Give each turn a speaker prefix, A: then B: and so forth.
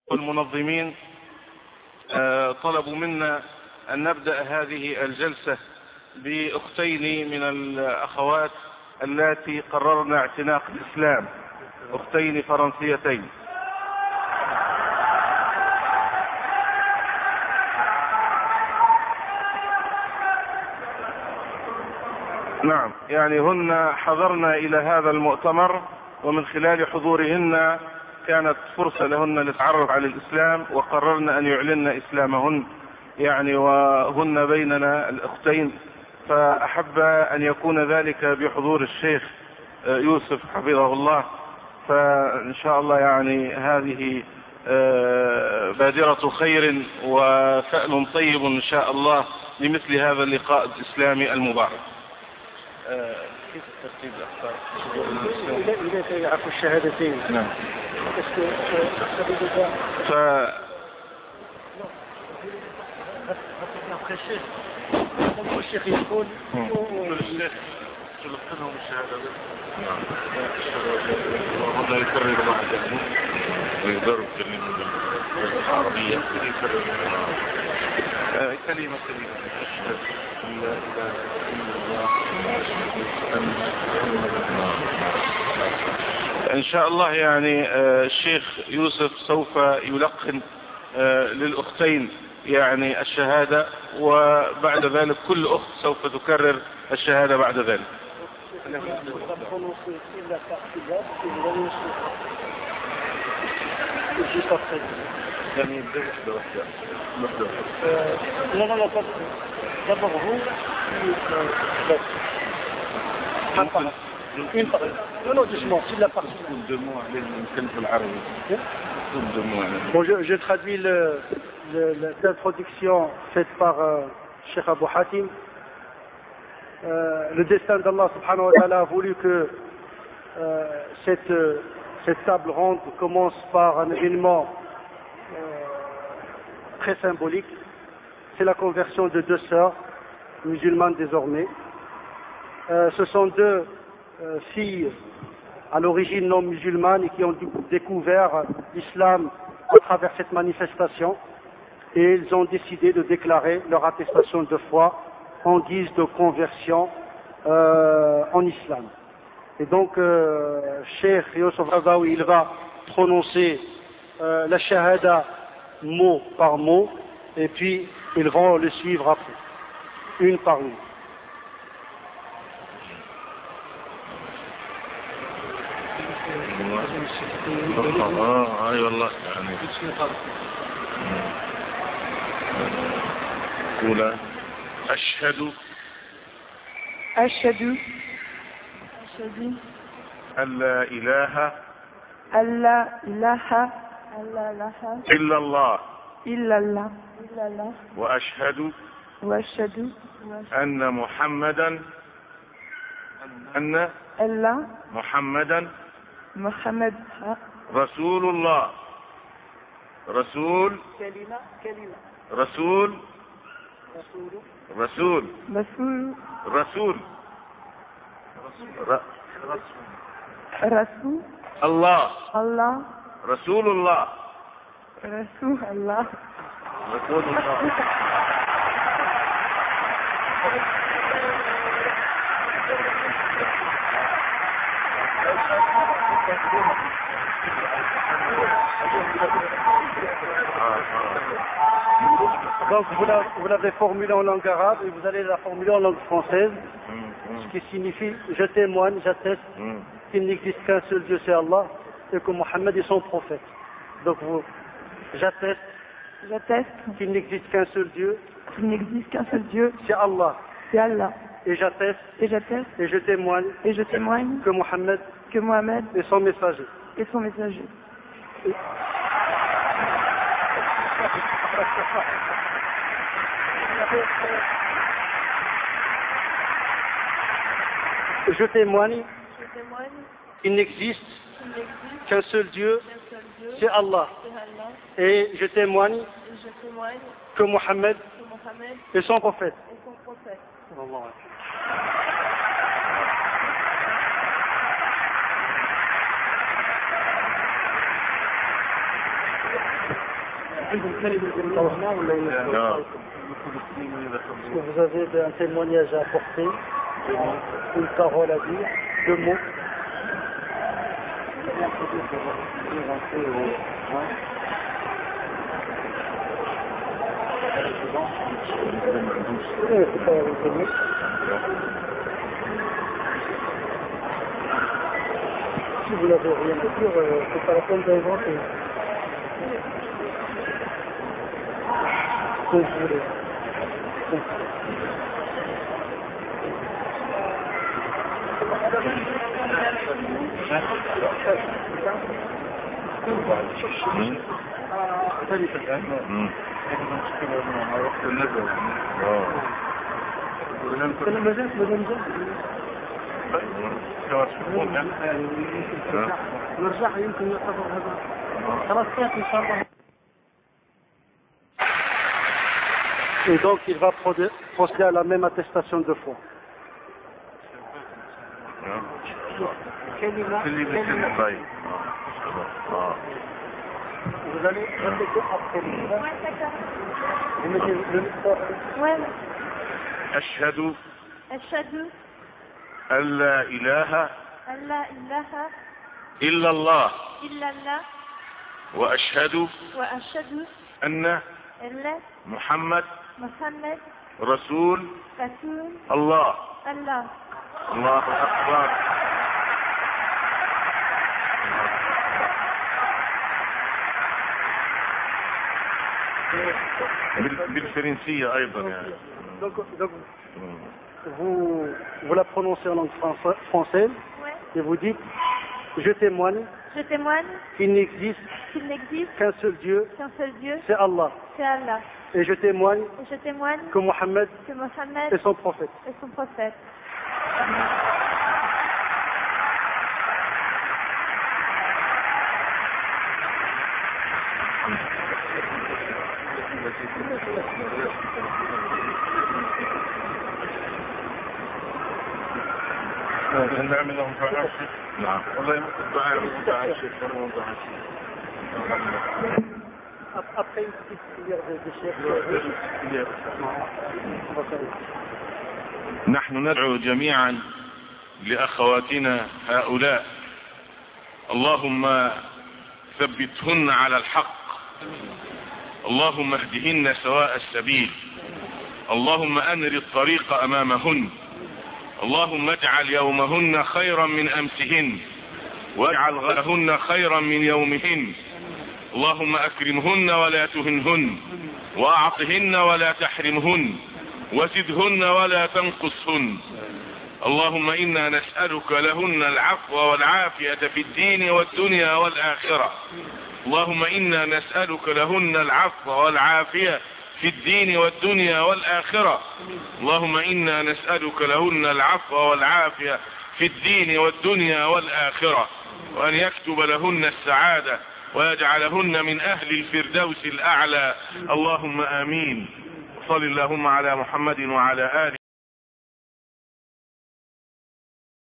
A: المنظمين طلبوا منا أن نبدأ هذه الجلسة بأختين من الأخوات التي قررن اعتناق الإسلام، أختين فرنسيتين. نعم، يعني هن حضرنا إلى هذا المؤتمر، ومن خلال حضورهن كانت فرصة لهن للتعرف على الإسلام، وقررن أن يعلن إسلامهن يعني، وهن بيننا الأختين، فأحب أن يكون ذلك بحضور الشيخ يوسف حفظه الله. فإن شاء الله يعني هذه بادرة خير وفأل طيب إن شاء الله لمثل هذا اللقاء الإسلامي المبارك. كيف الترتيب الأخطار؟
B: إذا يعرفوا الشهادتين.
A: نعم.
B: الشيخ يقول
A: الشيخ تلقنهم الشهادة. نعم. والله يكرر واحد ويقدروا يتكلموا بالعربية، يكرر كلمة إن شاء الله. يعني الشيخ يوسف سوف يلقن للأختين يعني الشهادة، وبعد ذلك كل أخت سوف تكرر الشهادة بعد ذلك.
B: Bon, je traduis l'introduction faite par Cheikh Abou Hatim. Le destin d'Allah subhanahu wa ta'ala a voulu que cette table ronde commence par un événement très symbolique. C'est la conversion de deux sœurs musulmanes désormais. Ce sont deux filles à l'origine non musulmane et qui ont découvert l'islam à travers cette manifestation, et ils ont décidé de déclarer leur attestation de foi en guise de conversion en islam. Et donc Cheikh Youssef Razaoui, il va prononcer la shahada mot par mot, et puis ils vont le suivre après, une par une.
A: اي والله يعني قول اشهد ان لا اله الا الله واشهد ان محمدا رسول الله. رسول الله. رسول الله.
B: Donc vous l'avez formulé en langue arabe et vous allez la formuler en langue française, ce qui signifie je témoigne, j'atteste qu'il n'existe qu'un seul Dieu, c'est Allah, et que Mohammed est son prophète. Donc j'atteste qu'il n'existe qu'un seul Dieu, c'est Allah. Et j'atteste et je témoigne que Mohammed est son messager. Je témoigne qu'il n'existe qu'un seul Dieu, c'est Allah. Et je témoigne que Mohammed est son prophète. vous avez un témoignage à apporter, une parole à dire, 2 mots. Si vous n'avez rien à dire, c'est pas la peine d'inventer. Ce que vous voulez. Et donc il va procéder à la même attestation 2 fois. Vous allez répéter après lui. Vous mettez le micro.
A: أشهد
C: أشهد
A: أن لا إله
C: أن لا إله
A: إلا الله
C: إلا الله
A: وأشهد
C: وأشهد
A: أن
C: أن
A: محمد
C: محمد
A: رسول
C: رسول
A: الله.
C: الله.
A: الله أكبر. بالفرنسية أيضا يعني.
B: Donc, vous la prononcez en langue française et vous dites je témoigne qu'il n'existe qu'un seul Dieu, c'est Allah. Et je témoigne que Mohammed est son prophète.
A: نعمل لهم دعاء. نعم. والله دعاء الشيخ.
B: Après une petite prière de chef.
A: نحن ندعو جميعا لأخواتنا هؤلاء اللهم ثبتهن على الحق، اللهم اهدهن سواء السبيل، اللهم أنر الطريق أمامهن، اللهم اجعل يومهن خيرا من أمسهن واجعل غدهن خيرا من يومهن، اللهم أكرمهن ولا تهنهن وأعطهن ولا تحرمهن وزدهن ولا تنقصهن. اللهم إنا نسألك لهن العفو والعافية في الدين والدنيا والآخرة. اللهم إنا نسألك لهن العفو والعافية في الدين والدنيا والآخرة. اللهم إنا نسألك لهن العفو والعافية في الدين والدنيا والآخرة، وأن يكتب لهن السعادة ويجعلهن من أهل الفردوس الأعلى. اللهم آمين. صل اللهم على محمد وعلى آله